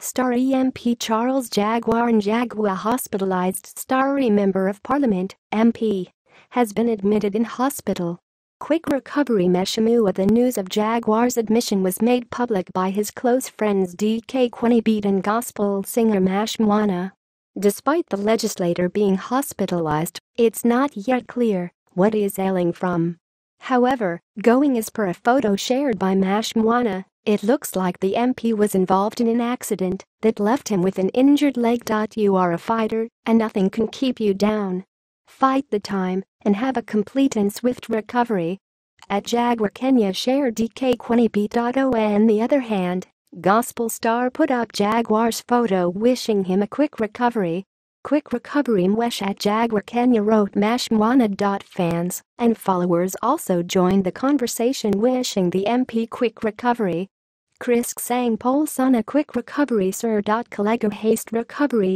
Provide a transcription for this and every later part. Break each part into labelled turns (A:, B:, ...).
A: Star MP Charles Jaguar Njagua hospitalized. Star Member of Parliament, MP, has been admitted in hospital. Quick recovery. Meshemua. The news of Jaguar's admission was made public by his close friends DK Queni Beat and gospel singer Mash Mwana. Despite the legislator being hospitalized, it's not yet clear what he is ailing from. However, going as per a photo shared by Mash Mwana, it looks like the MP was involved in an accident that left him with an injured leg. You are a fighter, and nothing can keep you down. Fight the time and have a complete and swift recovery. At Jaguar Kenya shared DK Queni Beat. On the other hand, gospel star put up Jaguar's photo wishing him a quick recovery. Quick recovery Mwesh at Jaguar Kenya wrote Mash Mwana. Fans and followers also joined the conversation wishing the MP quick recovery. Chris sang Pole Son a quick recovery sir. Collega haste recovery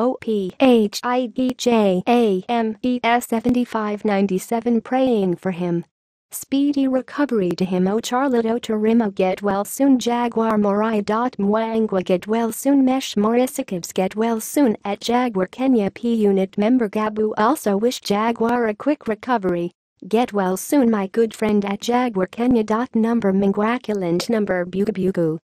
A: SOPHIDJAMES 7597 praying for him. Speedy recovery to him. O Charlotte Otorimo get well soon. Jaguar Morai. Mwangwa get well soon. Mesh Morisakibs get well soon. At Jaguar Kenya P unit member Gabu also wished Jaguar a quick recovery. Get well soon my good friend at Jaguar Kenya. Number Mingwakiland number Bugabugu.